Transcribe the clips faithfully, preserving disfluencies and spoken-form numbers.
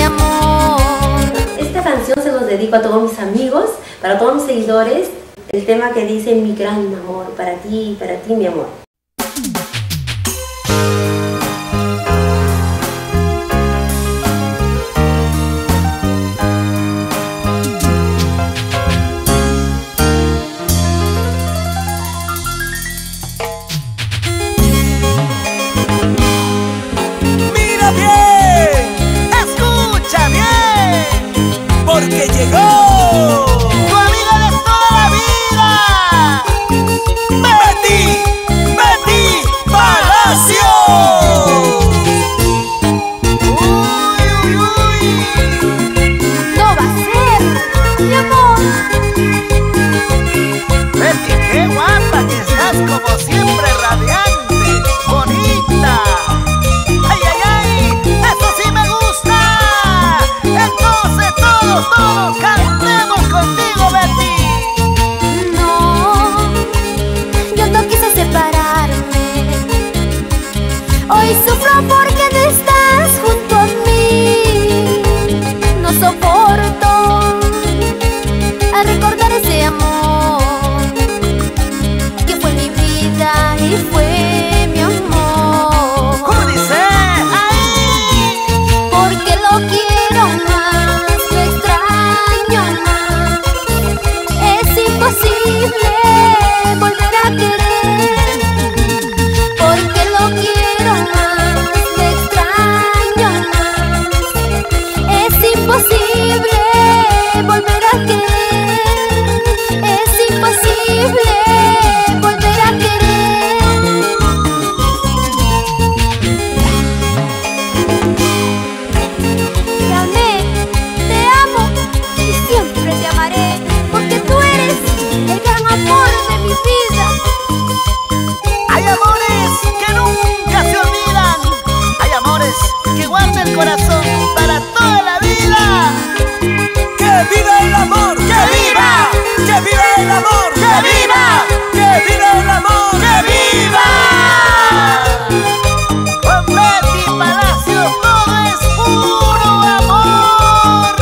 amor. Esta canción se los dedico a todos mis amigos, para todos mis seguidores. El tema que dice mi gran amor, para ti, para ti mi amor. Mira bien, escucha bien, porque llegó tu amiga de toda la vida, Betty, Betty Palacio. Uy, uy, uy. No va a ser, mi amor. Betty, qué guapa que estás, como siempre, radiante, bonita. ¡Ay, ay, ay! ¡Eso sí me gusta! Entonces todos, todos cantemos contigo, Betty. No, yo no quise separarme. Hoy sufro porque no estás junto a mí. No soporto a recordar ese amor que fue mi vida y fue mi amor. ¿Cómo dice? ¡Ay! Porque lo quiero más, lo extraño más. Es imposible volver a querer. Porque lo quiero más, lo extraño más. Es imposible volver a querer. Es imposible volver a querer. Te amé, te amo y siempre te amaré, porque tú eres el gran amor de mi vida. Hay amores que nunca se olvidan. Hay amores que guardan el corazón para toda la vida. ¡Que viva el amor! ¡Que viva! ¡Que viva el amor! ¡Que viva! ¡Que viva el amor! ¡Que viva! Con Betty Palacio todo es puro amor.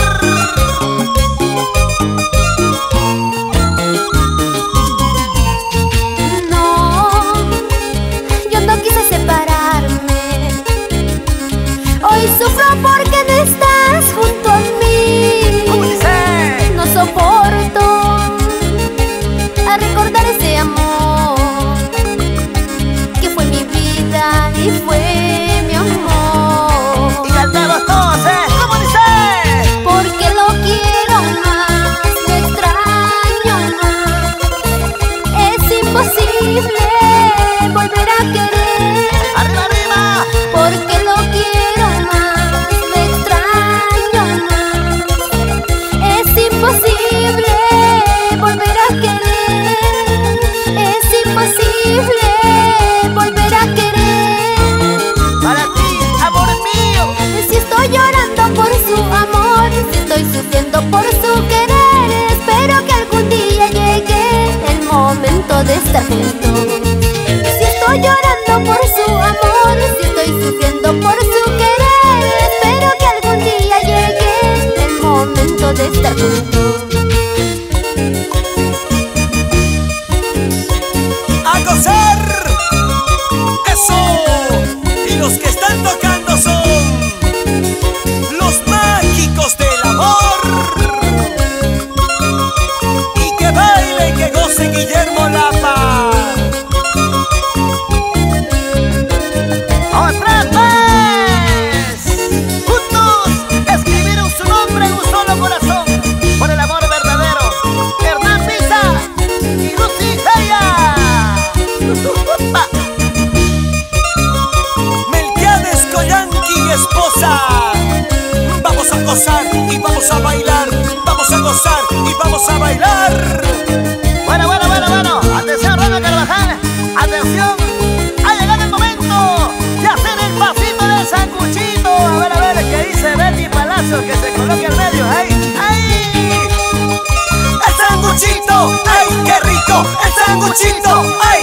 No, yo no quise separarme. Hoy sufro porque no estás junto a mí. ¿Cómo dice? No soporto a recordar ese amor que fue mi vida y fue mi amor. Y cantemos todos, ¿eh? ¿Cómo dice? Porque lo quiero más, lo extraño más. Es imposible volver a querer. ¡Arriba, arriba! Porque lo quiero más, lo extraño más. Es imposible volver a querer. Es imposible volver a querer. Para ti, amor mío. Si estoy llorando por su amor, si estoy sufriendo por su querer, espero que algún día llegue el momento de estar juntos. Si estoy llorando por su amor, si estoy sufriendo por su querer, espero que algún día llegue el momento de estar juntos. ¡A gozar! ¡Eso! Y los que están tocando son los mágicos del amor. Y que baile y que goce Guillermo Lapa. ¡Otra vez! Juntos escribieron su nombre en un solo corazón, por el amor verdadero. Hernán Pisa y Lucy Heya. Melquiades Coyanqui y esposa. Vamos a gozar y vamos a bailar. Vamos a gozar y vamos a bailar. Bueno, bueno, bueno, bueno. Atención, Ronald Carvajal. Atención. Ha llegado el momento de hacer el pasito del sanguchito. A ver, a ver, ¿qué dice Betty Palacio? Que se coloque al medio. ¡Ay, ay! ¡El sanguchito! ¡Ay, qué rico! ¡El sanguchito! ¡Ay!